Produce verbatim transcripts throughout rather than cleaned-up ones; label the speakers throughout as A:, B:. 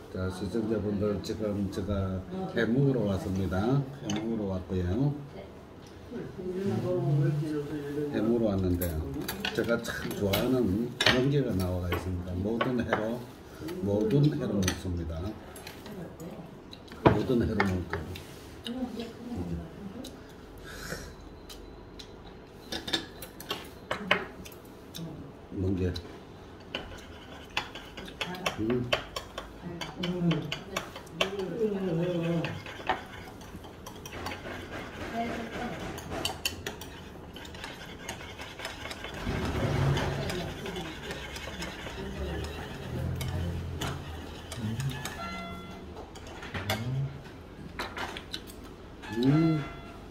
A: 자, 시청자분들 지금 제가 회 먹으러 왔습니다. 회 먹으러 왔고요. 회 먹으러 왔는데 제가 참 좋아하는 멍게가 나와 있습니다. 모든 회로 모든 회로 먹습니다. 모든 회로 먹고 음. 멍게 음. 음.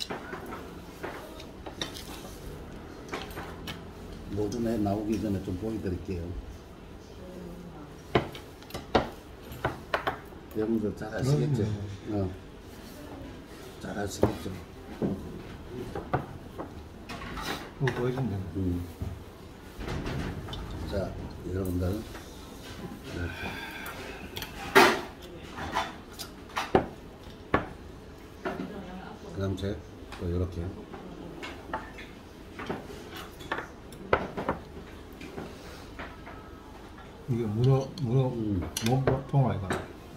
A: 모든 애 나오기 전에 좀 보여드릴게요. 여러분들 잘 아시겠죠? 어. 잘 아시겠죠?
B: 뭐 보여준다.
A: 음. 자, 여러분들. 네. 그 다음 제 또 이렇게
B: 이게 문어 문어
A: 음.
B: 몸통 아이가.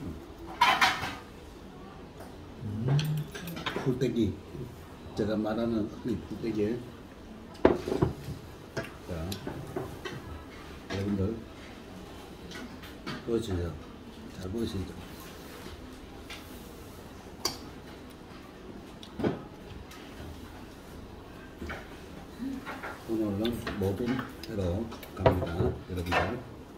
A: 음. 풀떼기 제가 말하는 이 풀떼기. 자, 여러분들 보시죠. 잘 보시죠. 오늘은 모든 회로 갑니다, 여러분들.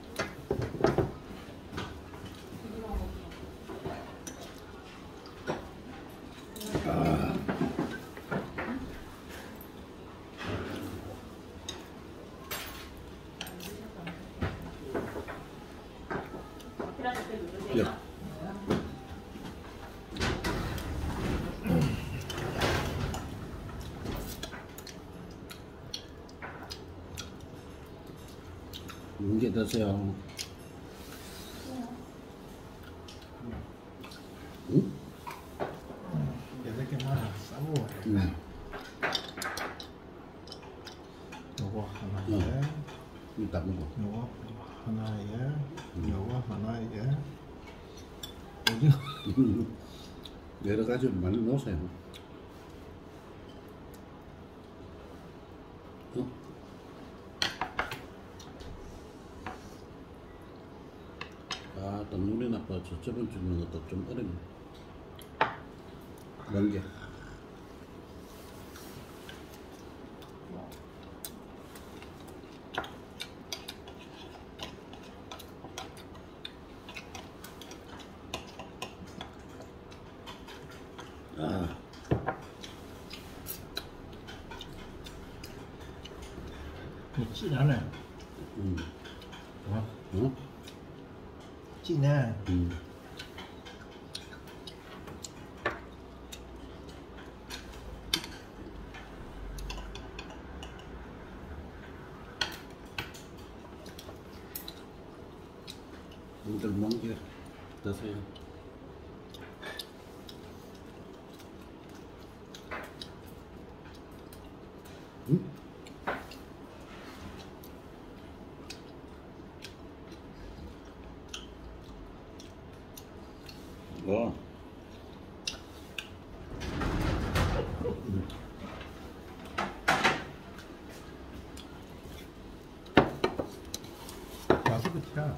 A: 아. 야. 문제 드세요. 응?
B: 여덟 개 하나 싸먹어야 돼.
A: 응.
B: 요거 하나에,
A: 이따 먹어.
B: 요거 하나에, 음. 요거 하나에. 오징어.
A: 여러 가지 많이 넣으세요. 어? 아, 또 눈이 나빠. 저 저번 주 먹는 것도 좀 어렵네. 멍게. 아.
B: 진하네.
A: 음.
B: 어?
A: 어?
B: 진해.
A: 음. 분들 멍게 드세요. 응? 와. 음.
B: 맛이 끝이야.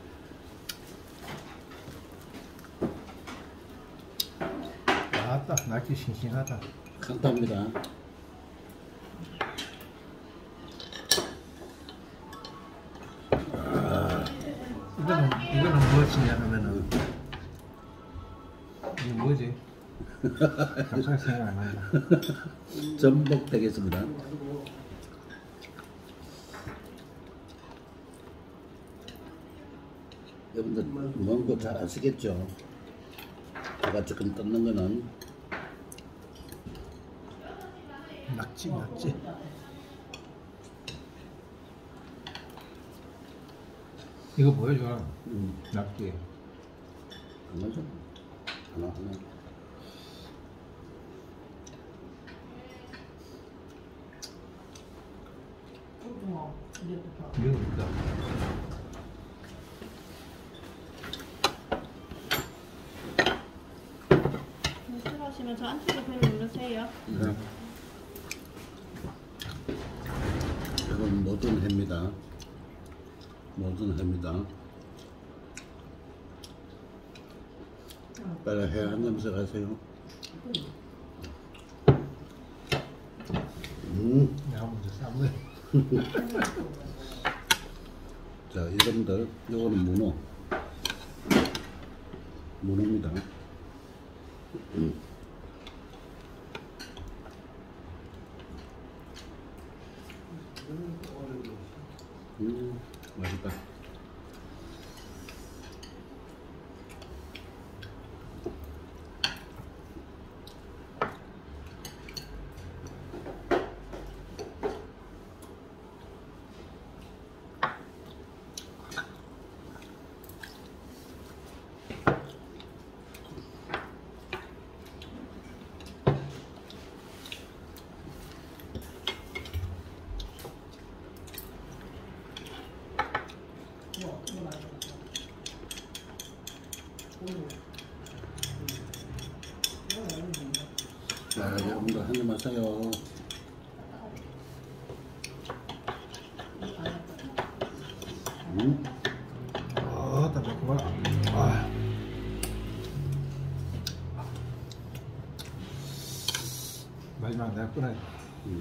B: 아따, 날씨 싱싱하다.
A: 간단합니다.
B: 이거는, 이거는 무엇이냐 하면은, 이게 뭐지? 갑자기 생각 안 난다.
A: 전복 되겠습니다. 여러분들 먹은 거 잘 아시겠죠? 제가 지금 뜯는 거는
B: 낙지, 낙지. 이거 보여줘.
A: 음.
B: 낙지.
A: 하나죠? 하나 하나.
B: 이거 있다.
C: 싫어하시면 저 안쪽에 벨 누르세요.
A: 네. 이건 모든 해입니다. 모든 해입니다. 빨리 해 한 냄새 가세요. 음.
B: 내가 먼저 쌈을.
A: 자, 여러분들, 이거는 문어. 문어입니다. 음. 음, 맛있다. 자, 여러분들 한 입 하세요. 음?
B: 아, 나 매콤하다. 아. 마지막 내가 끊어야 돼.
A: 음.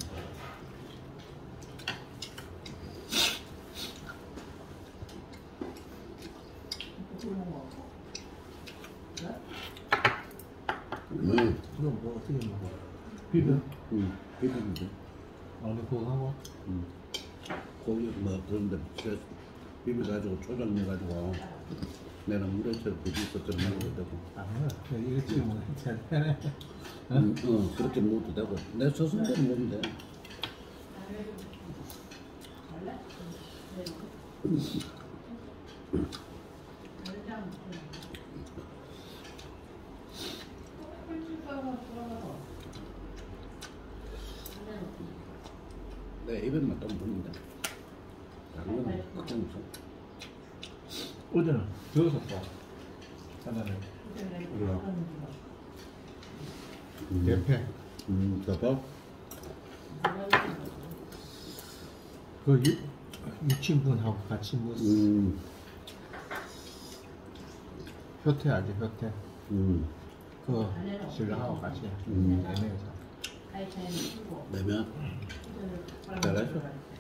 A: 음.
B: 이거 뭐 어떻게 먹어? 비벼?
A: 음. 비빔인데.
B: 아, 근데 그거 하고?
A: 음. 고기 뭐 그런데 비벼가지고 초장 넣어가지고 내는 물에 쳐 비벼서 좀 먹어도 되고.
B: 안 먹어. 이거 지금 뭐 해야 되네.
A: 음, 어, 그렇게 먹어도 되고 내 스스로 먹으면 돼. 내 입에만 좀 먹는다. 다른 건 크게 없어.
B: 어제는 비웠었어. 하나는. 우리가.
A: 음.
B: 대패.
A: 음, 대박.
B: 그 육, 육친분하고 같이 뭐
A: 음,
B: 효태 알지? 효태.
A: 음,
B: 그 신랑하고 같이
A: 음.
B: 네 명이서.
A: 내면 잘했어.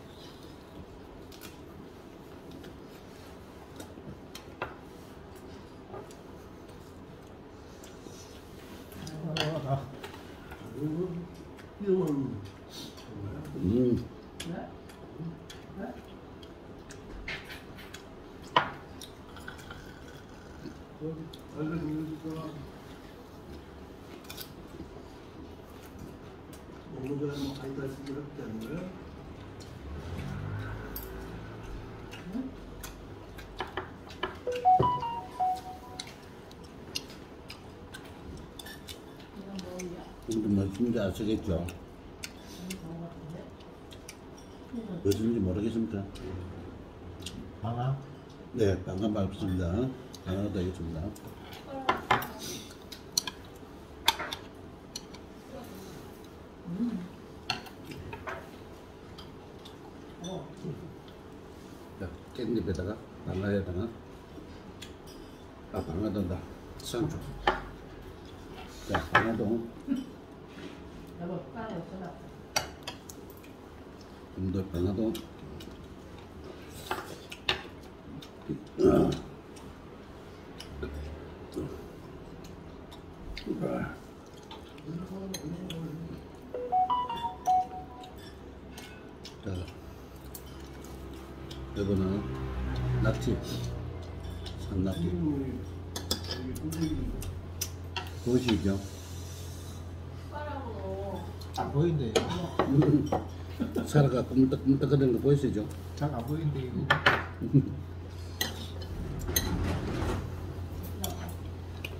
B: 아, 아.
A: 음. 근데 뭐 진짜 아시겠죠? 무슨지 모르겠습니까?
B: 방아?
A: 네, 방금 밟습니다. 하나 더 있습니다. 자, 깻잎에다가 방아에다가 아, 방아도다. 상추. 자, 방아도 좀 더 방아도 자, 이거는 낙지, 산낙지. 보시죠.
B: 안 보인대 이거.
A: 살아가 끔떡끔떡거리는 거 보이시죠?
B: 잘 안 보인대 이거.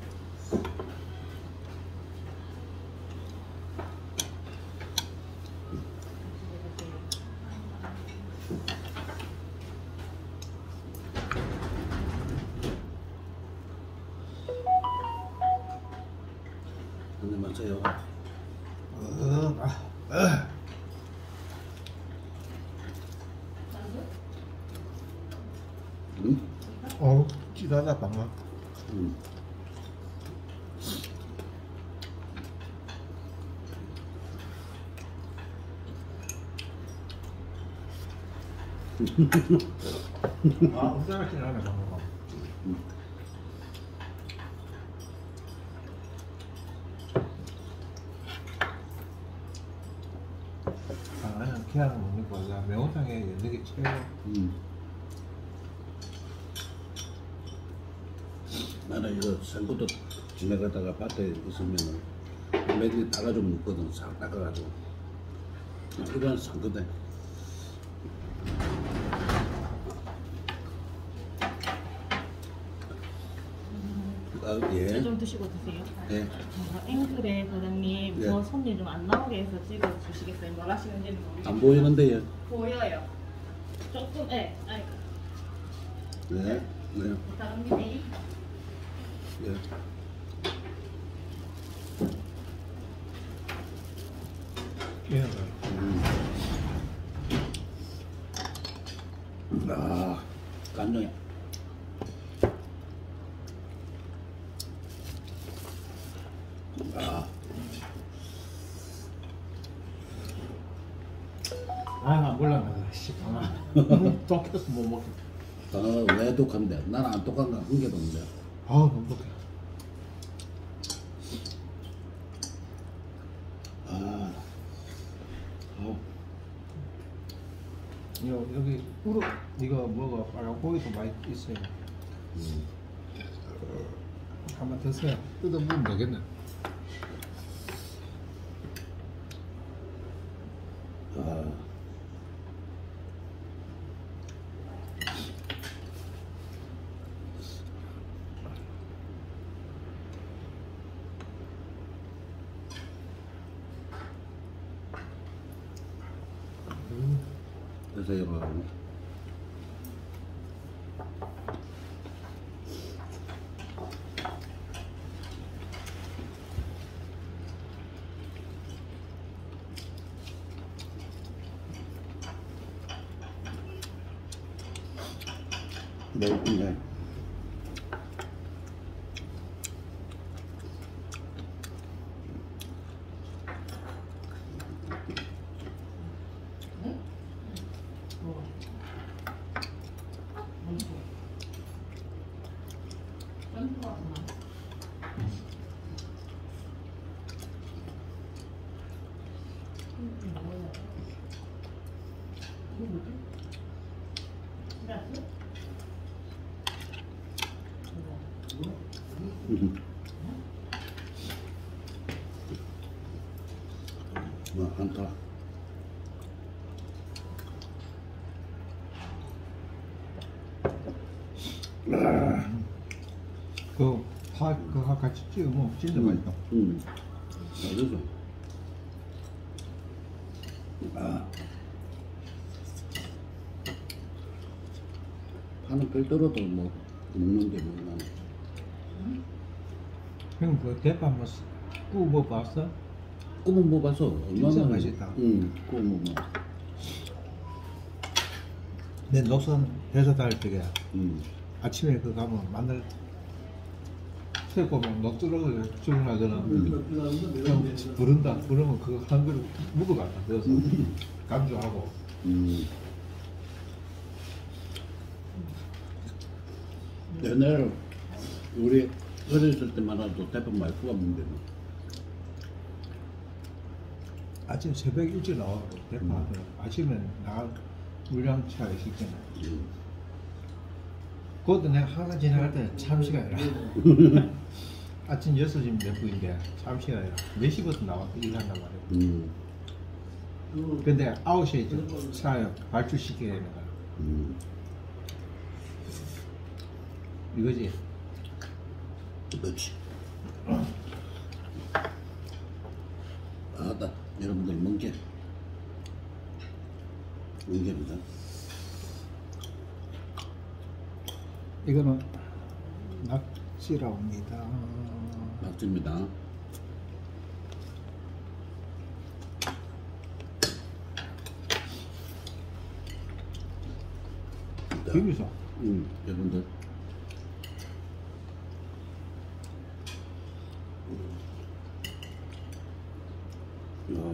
A: 근데 맞아요.
B: 어, 아, 아.
A: 응?
B: 어, 찌다다 방아.
A: 응.
B: 아, 흡사하진 않아 방아가. 방아는 그냥 먹는 거야. 매운탕에 연는 게 최고.
A: 응. 나는 이거 생고도 지나가다가 밭에 있으면은 매일 따가지고 먹거든. 싹 닦아가지고. 이건 상거든. 아, 예.
C: 좀 드시고 드세요.
A: 예.
C: 어, 앵글에 사장님
A: 예.
C: 저 손님 좀 안 나오게 해서 찍어 주시겠어요? 뭘 하시는지는 모르겠어요.
A: 안 보이는데요.
C: 보여요. 조금 예. 아이고.
A: 네. 네.
C: 사장님이
A: 예.
B: 예.
A: 음. 아, 간장이. 아,
B: 아, 안 몰라. 씨, 방아. 똑해서 못 먹겠다.
A: 방어가 왜 독한데? 나는 안 독한 거 한 개도 없는데.
B: 아, 너무 독해.
A: 아, 어,
B: 요, 여기 우럭 이거 먹어. 빨간 고기도 많이 있어요.
A: 음.
B: 한번 드세요. 뜯어 먹으면 되겠네.
A: 아, 그래서 이거 매운데. 음. 뭐 한타.
B: 그, 파, 그거 같이 찍어 먹으면 진짜 맛있다.
A: 음, 맛있어. 아, 파는 별도로도 뭐 먹는데 뭐 나는.
B: 형, 그 대파 한번 구워 먹어봤어?
A: 꿈은 못 봐서 얼마나
B: 진짜 맛있다.
A: 응, 꿈은 뭐.
B: 내 노선 회사 다닐 때에
A: 음,
B: 아침에 그 가면 마늘 새고 막 녹두락을 주문하거나 형 부른다 부르면 그거 한 그릇 먹어봤다 그래서 강주하고
A: 음. 옛날 우리 어렸을 때만 해도 대파 많이 구워 먹는데 뭐.
B: 아침 새벽 일찍 나와고 대파 하더라. 아침에 나 물량차에 시키네.
A: 음.
B: 그것도 내가 항상 지나갈 때 참시간이라 아침 여섯 시 몇 분인데 참시간이라 몇 시부터 나와서 일한단 말이야.
A: 음.
B: 근데 아홉 시에 차에 발주시켜야 되는 거야.
A: 음.
B: 이거지.
A: 그렇지. 아다 여러분들 멍게 멍게입니다.
B: 이거는 낙지라옵니다.
A: 낙지입니다.
B: 비비서.
A: 음, 여러분들. 어,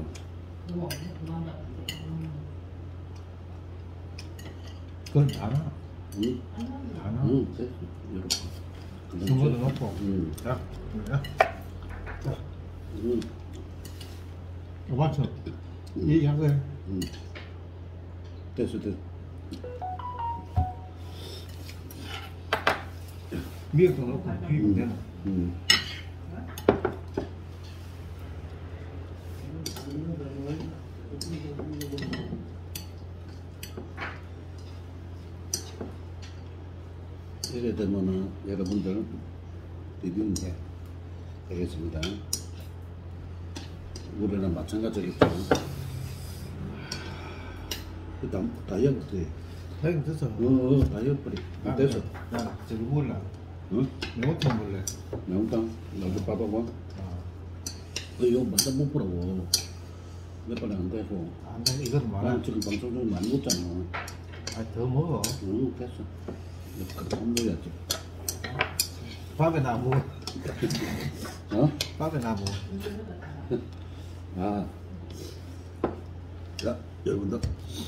B: 그건 다나.
A: 음,
B: 다나.
A: 음, 됐어. 이렇게.
B: 중간에 넣고.
A: 음,
B: 자, 야.
A: 음,
B: 어, 맞죠? 얘기한 거야.
A: 음. 됐어, 됐어.
B: 미역도 넣고 비비면 되나?
A: 음. 이래 되면은 여러분들 비비면 돼. 되겠습니다. 우리랑 마찬가지겠죠. 일단 다이어트.
B: 다행 됐어.
A: 어, 어, 다이어트
B: 아,
A: 됐어.
B: 야, 저기 몰라.
A: 응?
B: 매운탕 먹을래.
A: 매운탕 나도 봐봐봐.
B: 아,
A: 어, 이거 맞아 못 보라고. 몇 번에 안 되고.
B: 안 돼. 이건 많아.
A: 난 지금 방송 중 많이 먹잖아.
B: 아, 더 먹어.
A: 응, 됐어. 그만 먹어야지.
B: 밥에 나 먹어.
A: 어?
B: 밥에 나 먹어.
A: 아. 자, 여러분들.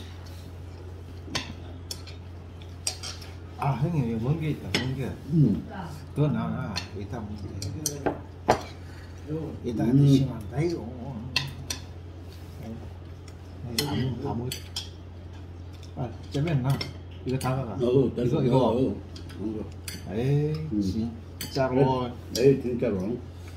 B: 아, 형님, 여기 먼 게 있다, 먼 게.
A: 음.
B: 그거 나, 이따 먹으면 돼. 이따
A: 음.
B: 드시면 안 돼요. 다 먹, 다 먹. 아, 쩌면 나. 이거 다 가가.
A: 어, 됐어.
B: 이거, 이거.
A: 어, 어.
B: 에이,
A: 음.
B: 진짜로.
A: 에이, 진짜로.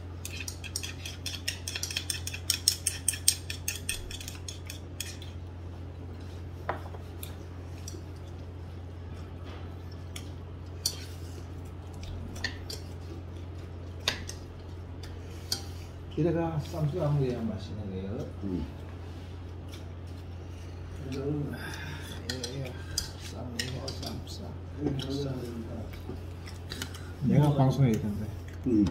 B: 이래가 쌈수 안 먹어야 맛있는 거예요.
A: 음.
B: 예, 쌈, 쌈, 쌈, 쌈. 내가 방송해야 된대.
A: 음.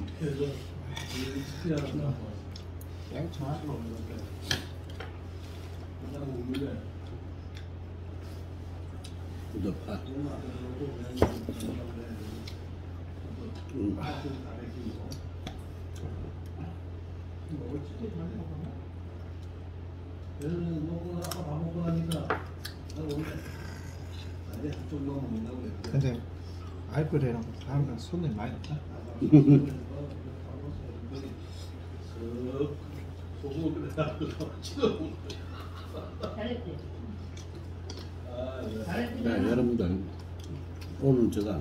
B: 양차.
A: 이거 파. 음.
D: 얘는 먹고 아까 밥 먹고 나니까 나 오늘 아니 한쪽 너무 먹는다고 그랬거든.
B: 근데 알코올 해놓고 사람들 손님 많이 없다.
D: 소금 그래가지고 지금
C: 잘했지?
A: 네, 여러분들 오늘 제가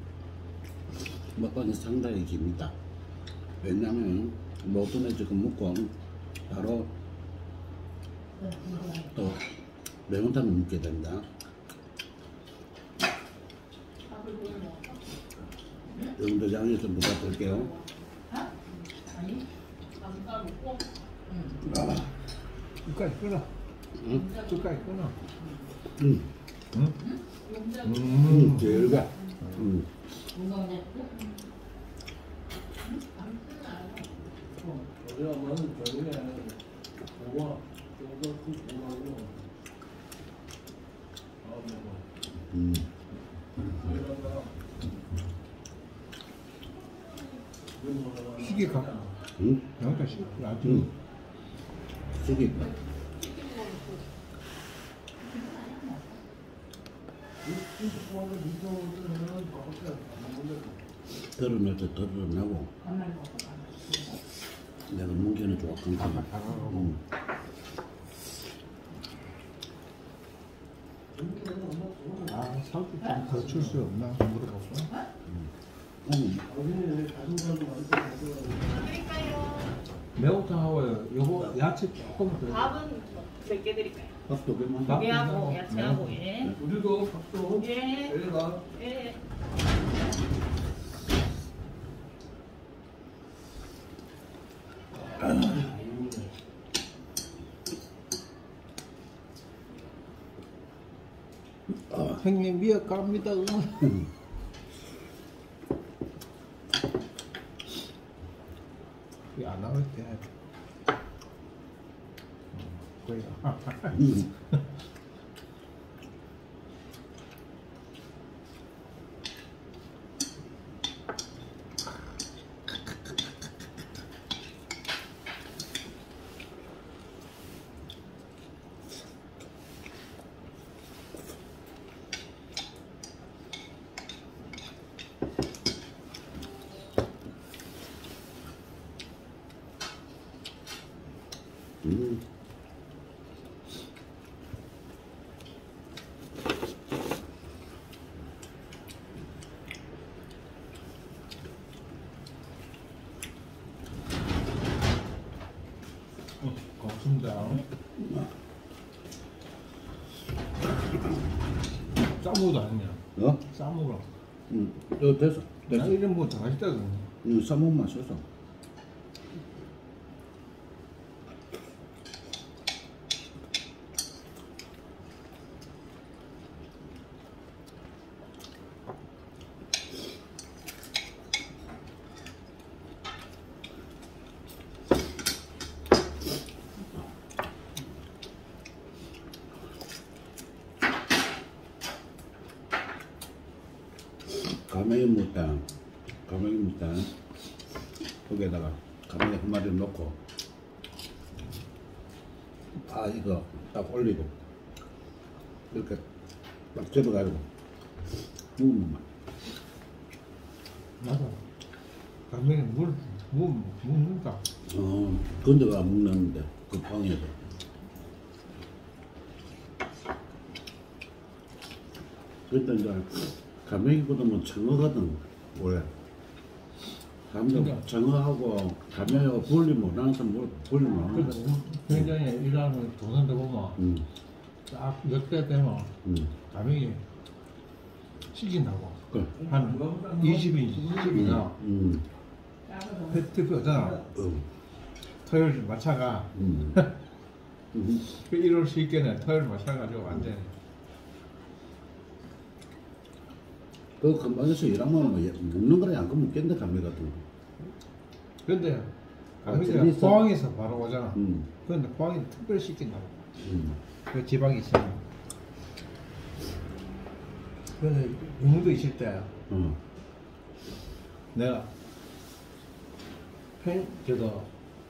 A: 먹방이 상당히 깁니다. 왜냐면 모든 애 지금 먹고 바로 또 매운탕을 먹게 된다. 여러분들 양해 좀 부탁드릴게요. 아,
B: 끝까지 끊어.
A: 응?
B: 끝까지 끊어.
A: 응.
B: 응?
A: 응,
B: 음.
A: 제일 가. 응.
D: 어제 엄마는 저녁에 고구마 고구마 국 고구마고 아 먹어.
A: 음.
B: 시계 갖고.
A: 응?
B: 양가 시계 아주.
A: 응. 저기 덜어낼 때 덜어내고 내가 뭉개는 조금 더. 응.
B: 아, 살도 좀더 줄 수 없나? 물어볼까?
A: 응.
B: 매운탕하고 요거 야채 조금 더.
C: 밥은 몇 개 드릴까요?
A: 밥도 그만.
B: 밥?
C: 고기하고 야채하고 예.
D: 우리도 밥도
C: 예.
D: 내려가.
C: 예.
B: 아, 형님 미역 갑니다.
A: 응.
B: 이게 안 나올 때. 그래요.
A: 응. 음.
B: 어, 고맙습니다. 싸먹어도 아니냐?
A: 어?
B: 싸먹으라.
A: 응. 어, 됐어.
B: 나
A: 됐어.
B: 이런 뭐다 맛있다고.
A: 응, 쌈무만 써서. 가메기 무단, 가메기 무단 거기에다가 가메기 한 마리 넣고 아 이거 딱 올리고 이렇게 딱 접어가지고 먹으면 막
B: 맞아. 가면에 물, 물, 먹는다.
A: 어, 건더가 먹는데 그 방에서 그때 이제 가메기보다 뭐 청어거든 원래 사람들
B: 그러니까.
A: 청어하고 가메기하고 분리 못하는 사람 뭐 분리 못하는
B: 그래서 굉장히 일하는 도는데 보면
A: 음,
B: 딱 역대 되면
A: 음.
B: 가면이 시킨다고.
A: 그,
B: 한 이십 인씩이나
A: 음,
B: 특별 오잖아.
A: 음,
B: 토요일 마차가
A: 음. 음.
B: 그 일월 십일께는 토요일 마차가지고 완전히.
A: 그 건방에서 일하면 뭐 예- 먹는 거랑 양껏 먹겠는데 가메 같은 거.
B: 근데
A: 아,
B: 가면이
A: 재밌어.
B: 포항에서 바로 오잖아.
A: 음,
B: 그런데 포항이 특별히 시킨다고.
A: 음,
B: 그 지방이 있으면. 근데 영도 있을 때
A: 어,
B: 내가 펜 저거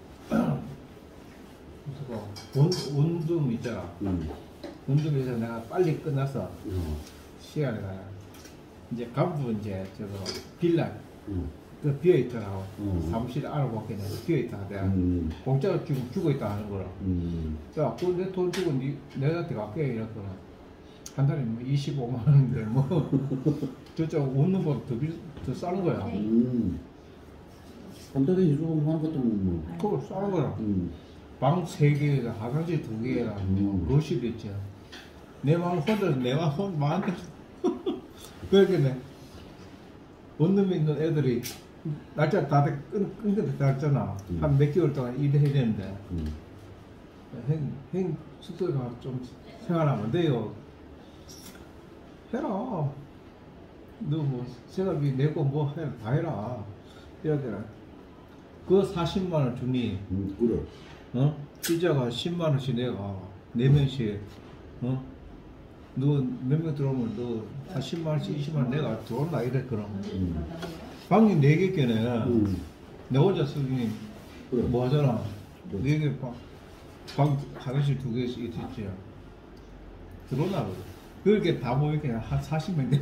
B: 저거 원 원룸 있잖아.
A: 음,
B: 원룸에서 내가 빨리 끝나서
A: 어,
B: 시간에 가야 이제 간부 이제 저거 빌라
A: 음,
B: 그 비어 있더라고.
A: 음.
B: 사무실 알아보기는 비어 있다. 내가
A: 음,
B: 공짜로 지금 주고 있다 하는 거라.
A: 음,
B: 야, 그 내 돈 주고 니 내한테 갈게 이랬더라. 한 달에 뭐 이십오만 원인데 뭐 저쪽 웃는 거더 비, 더 싸는 거야.
A: 음. 한 달에 이주고 하는 것도 뭐, 뭐.
B: 그걸 싸는 거야.
A: 음,
B: 방 세 개에다 화장실 두 개에다
A: 음.
B: 거실 있지. 내 마음 혼자 내 마음 혼자 마음대로. 그러겠네. 원룸에 있는 애들이 날짜 다들 끈, 끈끈 났잖아.
A: 음.
B: 한 몇 개월 동안 일해야 되는데.
A: 음,
B: 행, 행 숙소에 가서 좀 생활하면 돼요. 해라. 너 뭐 생활비 내고 뭐 해, 다 해라. 이래야 되나. 그 사십만 원 주니,
A: 음, 그래.
B: 어? 피자가 십만 원씩 내가, 네 명씩, 어? 너 몇 명 들어오면 너 십만 원씩 이십만 원 내가 들어온다 이래, 그럼.
A: 음,
B: 방이 네 개께는,
A: 음,
B: 내 혼자 쓰기
A: 그래.
B: 뭐 하잖아.
A: 뭐.
B: 네 개 방, 방, 화장실 두 개씩 있지. 들어오나, 그래. 그렇게 다 모이니까 한 사십 명 돼.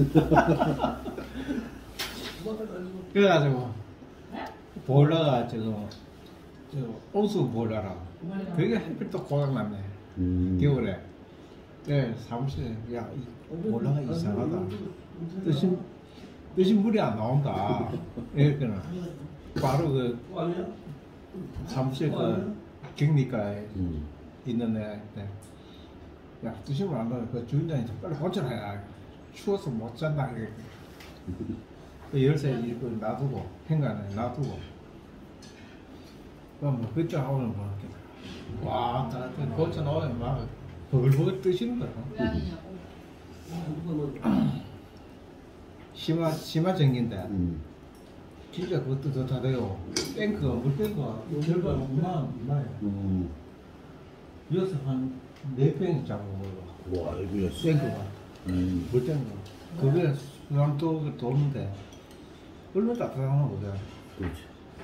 B: 그래가지고, 보일러가 저거, 저 온수 보일러라. 그게 하필 또 고장났네.
A: 음.
B: 겨울에. 네, 사무실에, 야, 이 보일러가 이상하다. 뜨신, 뜨신 물이 안 나온다. 이랬거든. 바로 그 사무실 그 격리가에
A: 음.
B: 있는 애한테, 야, 뜨신 물 안 나와. 그 주인장이 좀 빨리 고쳐라. 추워서 못 잔다. 이랬거든. 그 열쇠 이거 놔두고, 행간에 놔두고. 그럼 뭐, 그쪽 하고는 뭐, 이렇게. 와, 나, 고쳐 놓으면 막, 버글버글 뜨시는 거야. 심화, 심화 전기인데,
A: 음.
B: 진짜 그것도 더 다돼요. 탱크가, 물탱크가, 열가 이만, 이만해.
A: 음.
B: 여기서 한, 네 평 잡은 거야.
A: 와, 이거야.
B: 탱크가,
A: 음.
B: 물탱크. 그게 수량도 도는데, 얼마나 따뜻하나 보자.
A: 그렇지.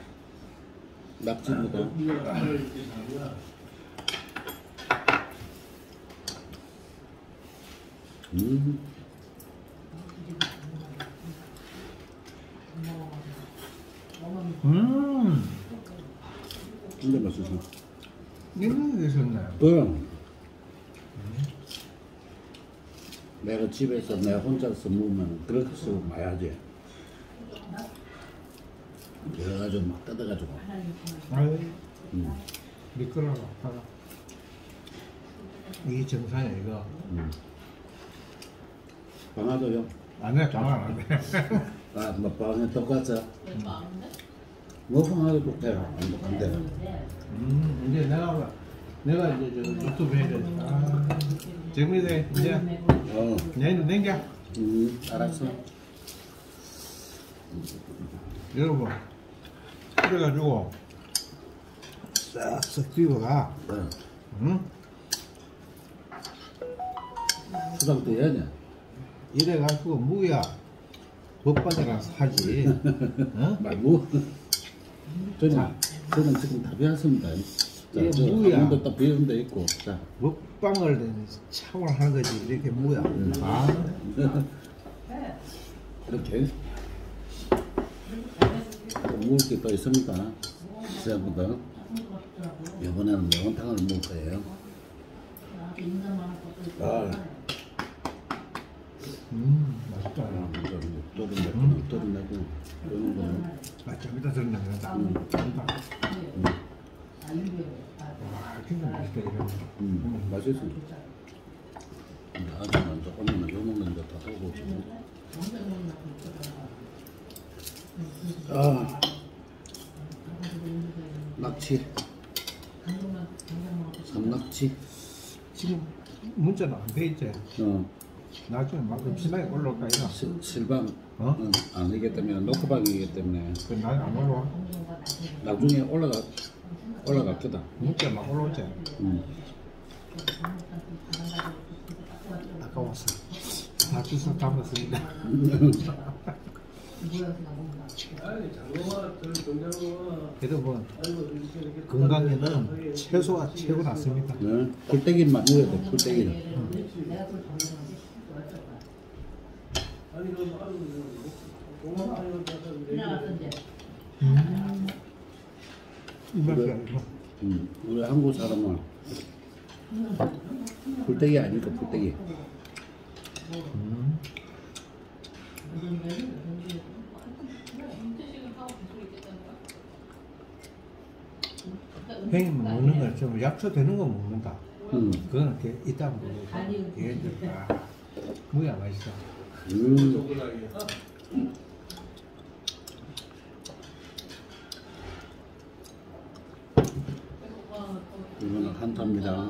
A: 낙지보다. 음.
B: 음,
A: 진짜 맛있어.
B: 이런 게 있었나요?
A: 응. 내가 집에서 내가 혼자서 먹으면 그렇게 쓰고 마야지. 그래가지고 막 뜯어가지고.
B: 아유,
A: 음.
B: 미끄러워. 봐라. 이게 정상이야, 이거.
A: 음. 방아도요?
B: 아니야, 장난 안 돼.
A: 아, 뭐 방에 똑같아? 뭐 방아도 똑같아요. 안 똑같은데.
B: 음, 이제 내가, 내가 이제 저 유튜브 해야 돼. 아, 정리돼, 이제.
A: 어.
B: 내일 냉겨.
A: 음, 알았어.
B: 여러분, 그래가지고, 싹싹 뒤어가.
A: 네.
B: 응?
A: 수당도 해야지.
B: 이래가지고, 무야. 법반이랑 사지. 어?
A: 말고. 저는, 저는 지금 다 배웠습니다. 자,
B: 이게
A: 저
B: 뭐야?
A: 한번도 또 배운 데 있고. 자.
B: 먹방을 차원 하는 거지. 이렇게 무야. 아,
A: 이렇게. 또 먹을 게 또 있습니다. 시작부터. 이번에는 매운탕을 먹을 거예요. 아,
B: 음, 맛있다.
A: 또는 내고, 또는 내고, 또는 거는.
B: 아, 좀 이따 들었나, 그런다.
A: 음.
B: 와, 진짜 맛있다, 이거.
A: 음, 맛있어. 근데 아직은 조금만 요 먹는 데다 하고 지금. 아, 낙지. 삼낙지.
B: 지금 문자는 안 돼 있지.
A: 어,
B: 나중에 막 엄청나게 올라올까, 이거.
A: 시, 실방.
B: 어?
A: 은 아니기 때문에, 노크방이기 때문에,
B: 그 나중에 안 올라와.
A: 나중에 올라가, 올라갈 거다.
B: 문자 막 올라오지.
A: 음.
B: 아까웠어. 다 주워 담았습니다. 그래도 뭐, 건강에는 채소가 최고 낫습니다.
A: 네, 풀떼기만 먹어야 돼, 풀떼기는.
B: 음. 이 맛이야, 이거.
A: 음, 우리 한국 사람은 풀떼기 아니까 풀떼기.
B: 음. 형이 먹는 건 좀 약초되는 거 먹는다.
A: 음,
B: 그거는 이렇게 이따 먹고 얘들 아, 뭐야 맛있어.
A: 음, 이거는 한타입니다.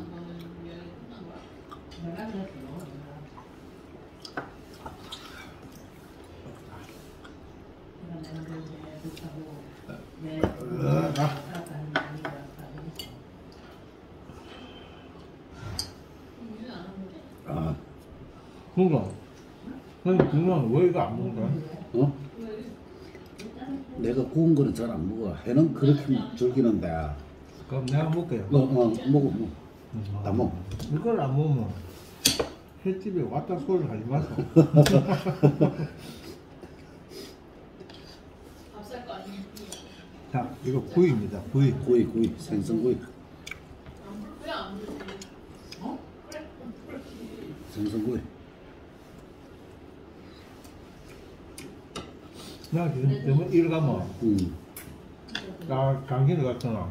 A: 아,
B: 그거 형님 그냥 왜 이거 안 먹는 거야?
A: 어? 내가 구운 거는 잘 안 먹어. 회는 그렇게 즐기는데.
B: 그럼 내가 먹을게요.
A: 어, 어, 먹어, 먹어. 다 먹어.
B: 이걸 안 먹으면 횟집에 왔다 소리를 하지 마세요. 자, 이거 구이입니다. 구이.
A: 구이, 구이, 생선구이. 생선구이.
B: 나 지금 너무 일 가면
A: 음,
B: 나 강신을 갔잖아.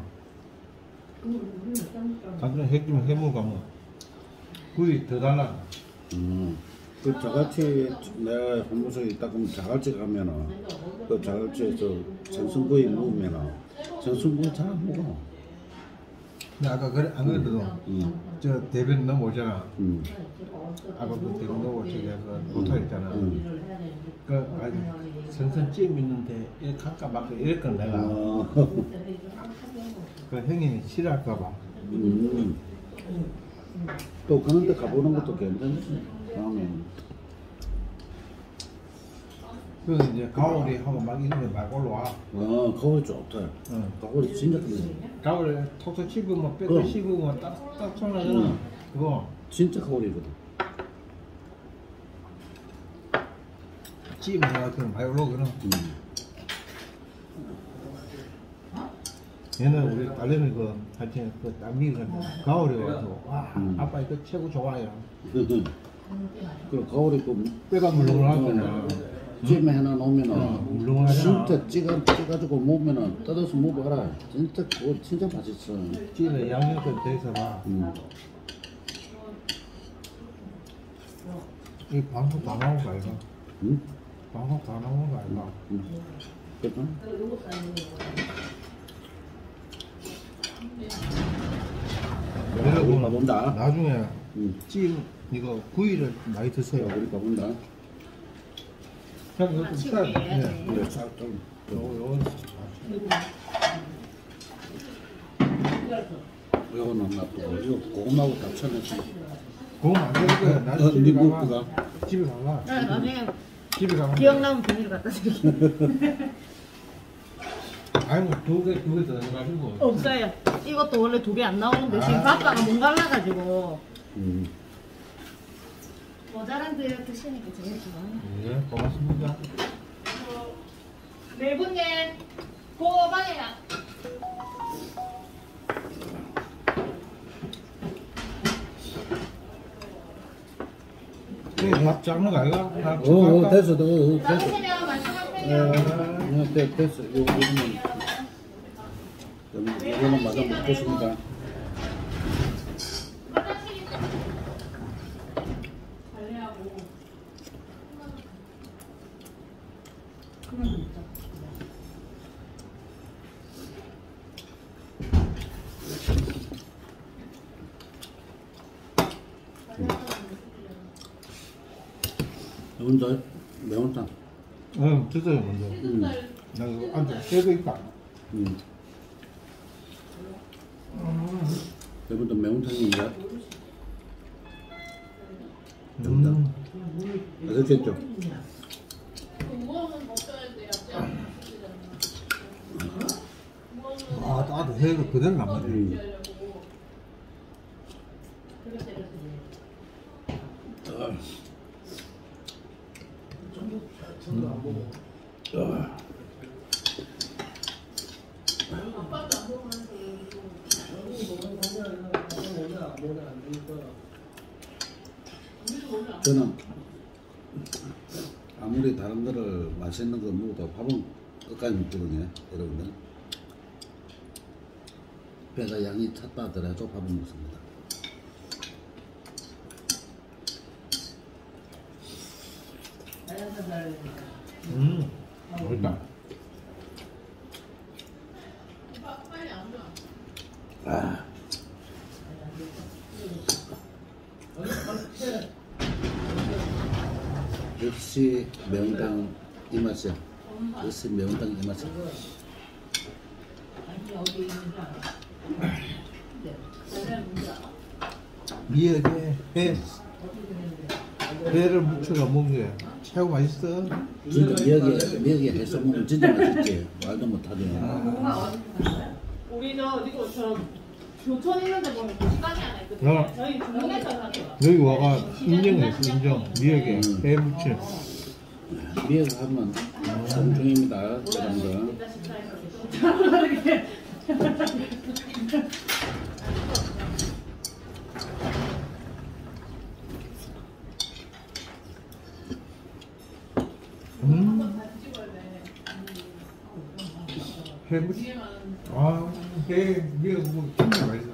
B: 간단히 횟집에 해물 가면 구이 더 달라.
A: 음. 그 자갈치 내가 홍보석에 있다 그러면 자갈치 가면은 그 자갈치에서 생선구이 먹으면은 생선구이 잘 안 먹어.
B: 근데 아까 그래 안 그래도
A: 음,
B: 저 대변 넘어오잖아.
A: 음,
B: 아까 그 대변 넘어 저기 그 오타 있잖아.
A: 음.
B: 그 아주 생선찜 있는데 이렇게 갈까 말까 이랬건 내가
A: 어,
B: 그 형님이 싫어할까봐.
A: 음. 또 그런 데 가보는 것도 괜찮지. 다음에.
B: 그래서 이제 가오리 하고 막 이런 데 막 올라와.
A: 아, 거기 좋다.
B: 응.
A: 거기 진짜 크네.
B: 가오리 톡톡 씹으면 뼈도
A: 그럼.
B: 씹으면 딱딱 쏘나잖아.
A: 응.
B: 그거
A: 진짜 거울이거든.
B: 찜해가지고 많이 올라오거든.
A: 음.
B: 얘는 우리 딸내미 그 하여튼 그 딸미가 가을에 와서 와
A: 음.
B: 아빠 이거 최고 좋아요.
A: 그 가을에 그
B: 뼈가 물렁물렁하거든.
A: 찜에 하나 놓으면은
B: 응, 물렁하잖아.
A: 진짜 찌가 찌가지고 먹으면은 뜯어서 먹어봐라. 진짜 그거 진짜 맛있어.
B: 찌는 양념 좀 돼서 봐.
A: 음.
B: 이 방송 다 나온 거 아이가?
A: 응?
B: 방송 다 나온 거 아이가?
A: 응. 그럴까?
B: 여러분
A: 가본다.
B: 나중에
A: 응.
B: 찜 이거 구이를 많이 드세요.
A: 우리 가본다.
B: 형 이거 좀 싸. 네.
A: 그래, 싹 좀.
B: 요거 요거
A: 이거는 놔두고 이거 고구마하고 다 쳐냈어.
B: 그거 안 되는 거야. 난
A: 어,
B: 집에
A: 네
B: 가봐.
A: 부부가?
B: 집에 가봐.
C: 네, 나중에
B: 집에 가봐.
C: 기억나면 비밀 갖다 드릴게요.
B: 아니 뭐두개두 개 더 해가지고.
C: 없어요. 이것도 원래 두 개 안 나오는데 지금
B: 아.
C: 바빠가 못 갈라가지고
A: 음.
C: 모자란 데 드시니까 제일 좋아요.
B: 네, 고맙습니다.
C: 네 분님 고방해요.
B: 밥 작는 거 아이가? 밥
A: 어, 어,
B: 작을까?
A: 됐어, 됐어, 됐어.
C: 나오시면 말씀하세요.
A: 어, 됐, 됐어. 요, 요거는, 요거는, 요거는 맞아 먹겠습니다. 먼저 매운탕.
B: 응, 드세요 먼저.
A: 음,
B: 나 이거 앉아. 깨고 있다.
A: 음. 여러분도 매운탕인가?
B: 음.
A: 맛있겠죠?
B: 아, 따뜻해. 이거 그대로 남아져.
A: 음. 아. 아. 저는 아무리 다른 거를 맛있는 거 먹어도 밥은 끝까지 먹거든요, 여러분들. 배가 양이 찼다 하더라도 밥은 먹습니다.
B: 음, 맛있다.
A: 아. 역시 매운탕 이 맛이야. 역시 매운탕 이 맛이야.
B: 미역에 회, 회를 묻혀서 먹는 게 최고 맛있어.
A: 진짜 미역에 미역에 해서 먹으면 진짜 맛있지. 말도 못하죠.
C: 우리 저 어디고 저 교촌 있는데 보면 도시가게 하나 있거든요.
B: 어.
C: 저희 중국에서 사요.
B: 여기 와가 인정했어, 인정. 미역에 회 무쳐.
A: 미역 하면 존중입니다, 여러분들.
B: 음. 회 무쳐. 아, 회 미역 뭐 진짜 맛있어.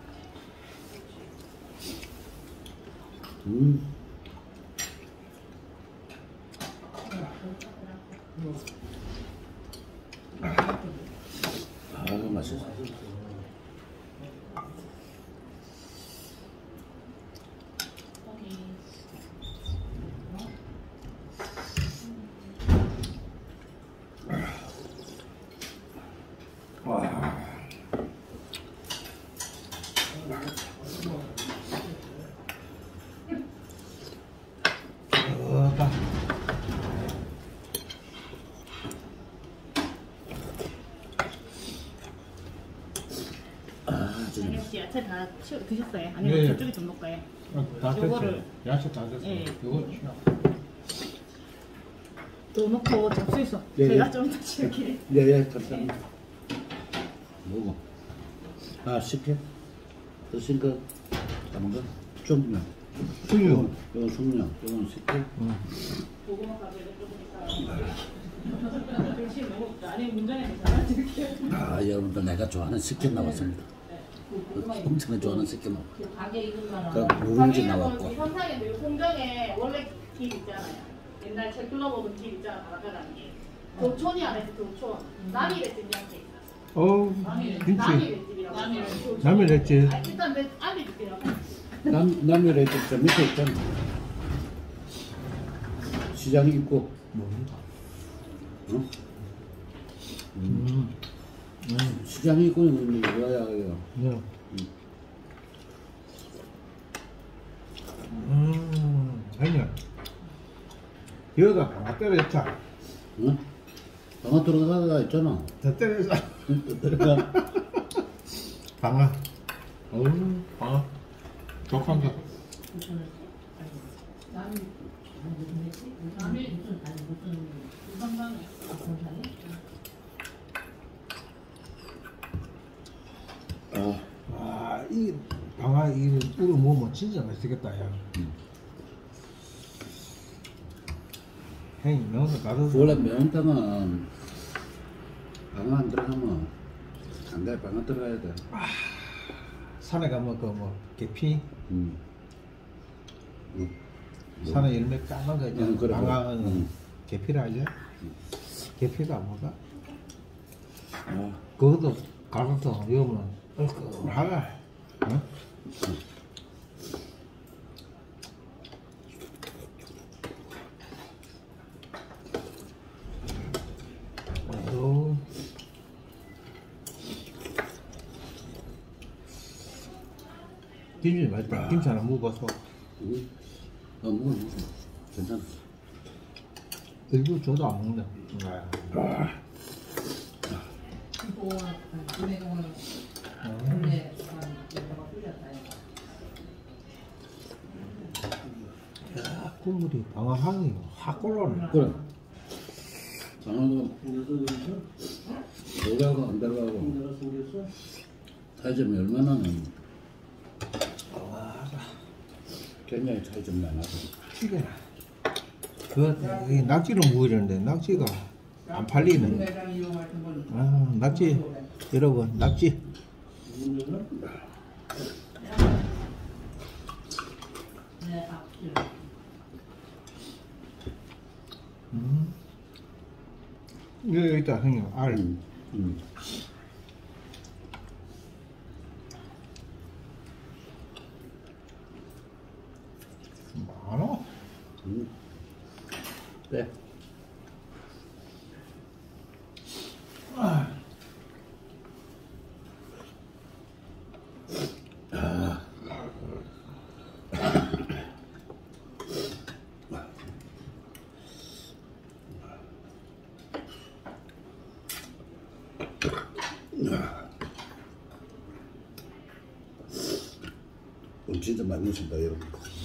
A: 음. 아, 맛있어. 와.
B: 좋다.
A: 아, 진짜.
C: 혹시 야채 다 치우, 드셨어요? 아니면
B: 네.
C: 저쪽에 좀 넣을까요?
B: 다 됐어요.
C: 요거를-
B: 야채 다 됐어요.
C: 예.
B: 이거 취향.
C: 또 넣고 잡수 있어.
A: 예,
C: 제가
A: 예.
C: 좀 이따 치울게.
A: 예, 예, 감사합니다. 뭐고? 아, 식혜? 드신 거, 담은 거? 중량.
B: 중요.
A: 이건 중량, 이건 식혜.
B: 응.
C: 고구마 가게를 조금 이따 중심 너무 아니 문장에 잘라줄게요.
A: 아, 여러분들 내가 좋아하는 식혜 나왔습니다. 엄청 좋아하는 식혜 나왔
C: 가게 이름만
A: 그 누룽지 나왔고.
C: 현상인데 공장에 원래 길 있잖아요. 옛날 책 둘러보던 길 있잖아. 바닷가는 길. 교촌이 안에서 교촌. 남이랬집이란 게 있어.
B: 어, 김치.
C: 남이랬집이라고.
B: 남이랬지.
C: 아, 일단 내 알려줄게요.
A: 남, 남열에 저 밑에 있잖아. 시장 있고,
B: 뭐?
A: 어?
B: 음. 음.
A: 시장이 있고, 있는 게 뭐야, 이거.
B: 네. 음. 아니야. 여기가 방아 때려졌다.
A: 응? 방아 들어가다가 있잖아.
B: 더 때려서.
A: 들어가.
B: 방아. 어우, 방아. 독한다.
A: 아,
B: 아, 이 방아 이 우리 먹으면 진짜 맛있겠다, 야.
A: 음.
B: 형님, 명수 가서
A: 원래 매운탕은 방아 안 들어가면 안 돼. 방아 들어가야 돼.
B: 산에 가면 그 뭐 계피,
A: 음. 음.
B: 산에 열매 까만 거 있잖아.
A: 음, 그래,
B: 방아는
A: 그래. 음.
B: 계피라 하지? 계피가 뭐가?
A: 아,
B: 그것도 가서 여면 얼큰하가. 응? 아유. 김치 맛있다. 김치 하나 먹어서
A: 음. 어, 뭐, 괜찮아.
B: 일부 저도 안 먹네. 아. 야, 국물이 방아 향이 확 올라오네.
A: 그래. 방아도 들어가고 안 들어가고 차이점이 얼마나 나는 굉장히 차이점이 많아.
B: 튀겨나. 그, 이 낙지를 먹으려는데 낙지가 안 팔리네. 아, 낙지, 여러분, 낙지. 음. 여기 있다, 형님, 알.
A: 음, 음.
B: 많아.
A: 음. 빼.
B: 아.
A: 아. 음, 진짜 많이 드신다, 여러분.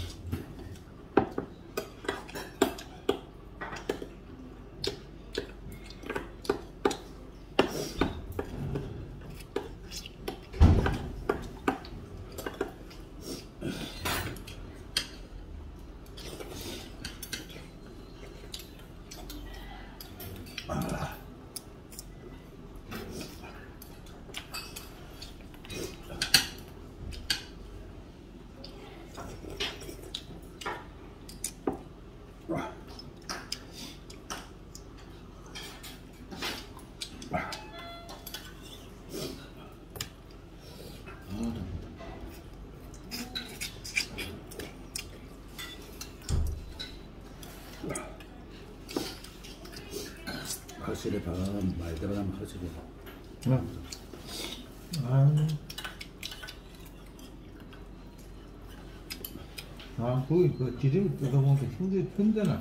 A: 확실히 방아 많이 들어가면 확실히.
B: 응. 아, 아, 거기 그 기름 뜯어먹기 힘들, 힘드나?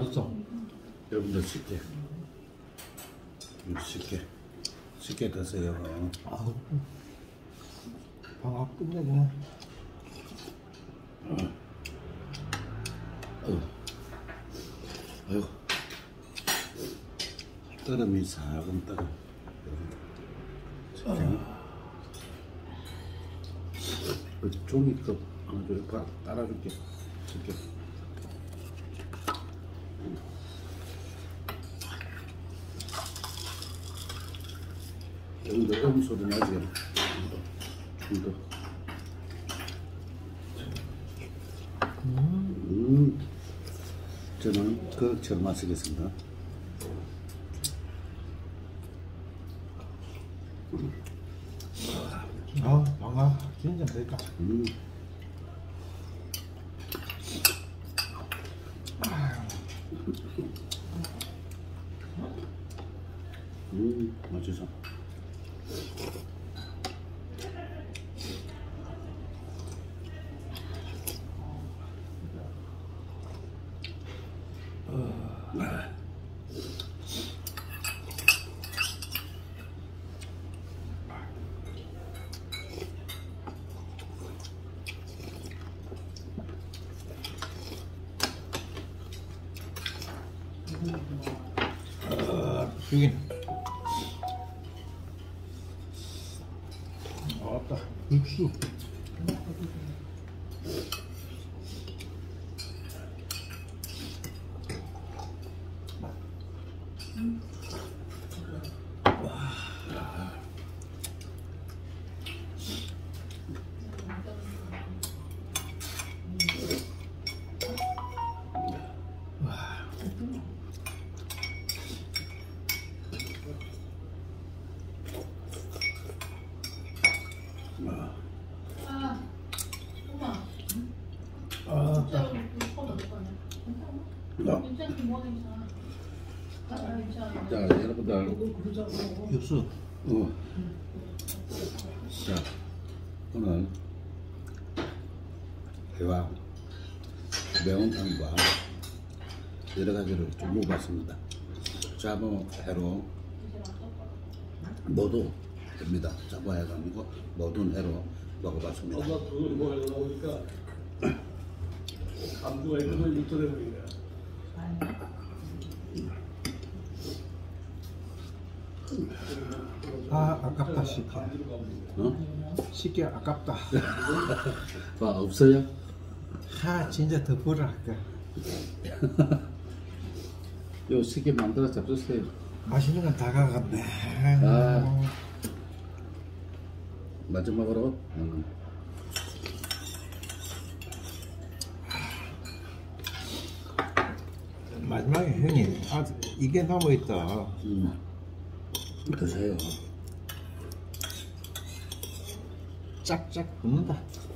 B: 맛있어.
A: 여러분들 쉽게 쉽게 쉽게 드세요.
B: 아우, 방아 끝내주네.
A: 어. 아유, 떨음이 사금 떨어. 쉽게. 그 종이컵 하나 좀 봐- 따라줄게. 쉽게. 좀 더 음 소리 나지? 좀 더. 음, 저는 그처럼 마시겠습니다.
B: 아, 방아 진짜 맛있다.
A: 음, 음, 맛있어.
B: 죽인. 아따, 육수.
C: 아, 엄마.
B: 아따.
C: 진짜 우리 컵 어디 거냐?
A: 자,
C: 괜찮아, 뭐 괜찮아. 아, 괜찮아.
A: 자, 여러분들.
B: 육수.
A: 어. 자, 오늘 회와 매운탕과 여러 가지를 좀 먹어봤습니다. 자모 회로 모두 됩니다. 자모 회가 아니고 모든 회로 먹어봤습니다.
D: 엄마 그걸 뭐 하려고 보니까 감주가 있는 걸 육도 내버리네.
B: 아, 아깝다, 식게.
A: 어?
B: 식게 아깝다.
A: 아, 없어요?
B: 아, 진짜 더 보라 할까.
A: 요 쉽게 만들어 잡수세요.
B: 맛있는 건 다 가갔네.
A: 아. 마지막으로 음.
B: 마지막에 형님, 아, 이게 남아있다.
A: 음. 드세요.
B: 짝짝 붙는다.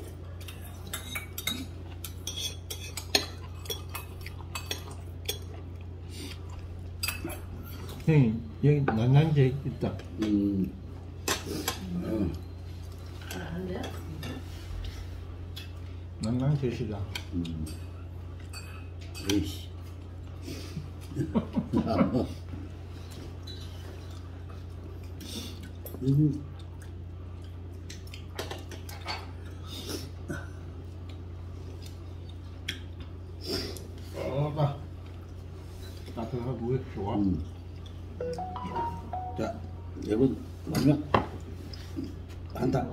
B: 형님, 여기 난난제 있다.
A: 음. 어.
C: 안 돼요?
B: 난난제시다.
A: 음. 에이씨. 아, 뭐. 음.
B: 어가 따뜻하고 왜 좋아?
A: 음. 자, 여러분, 그러면 한다.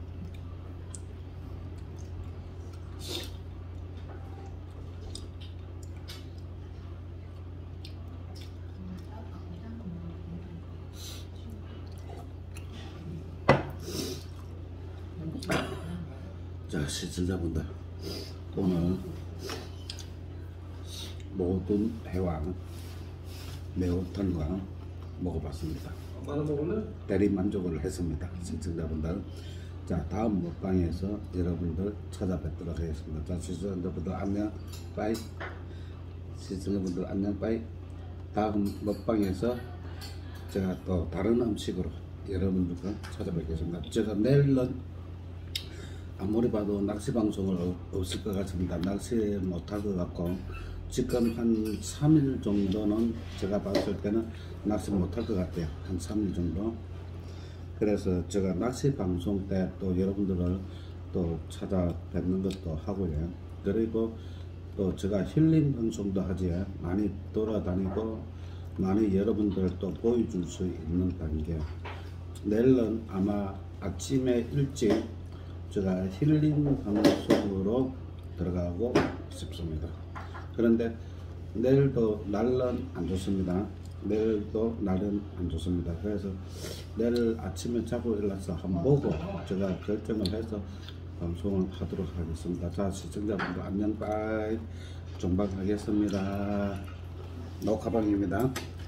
A: 자, 시청자분들, 오늘 모든 회왕 매운탕과 먹어봤습니다.
D: 엄마는 먹을래?
A: 대리 만족을 했습니다. 시청자분들. 자, 다음 먹방에서 여러분들 찾아뵙도록 하겠습니다. 자, 시청자분들 안녕, 빠이. 시청자분들 안녕, 빠이. 다음 먹방에서 제가 또 다른 음식으로 여러분들과 찾아뵙겠습니다. 제가 내일은 아무리 봐도 낚시 방송을 없을 것 같습니다. 낚시 못할 것 같고 지금 한 삼 일 정도는 제가 봤을 때는 낚시 못할 것 같아요. 한 삼 일 정도. 그래서 제가 낚시 방송 때 또 여러분들을 또 찾아뵙는 것도 하고요. 그리고 또 제가 힐링 방송도 하지. 많이 돌아다니고 많이 여러분들 또 보여줄 수 있는 단계. 내일은 아마 아침에 일찍 제가 힐링 방송으로 들어가고 싶습니다. 그런데 내일도 날은 안 좋습니다. 내일도 날은 안 좋습니다. 그래서 내일 아침에 자고 일어나서 한번 보고 제가 결정을 해서 방송을 하도록 하겠습니다. 자, 시청자분들 안녕, 빠이. 종방하겠습니다. 녹화방입니다.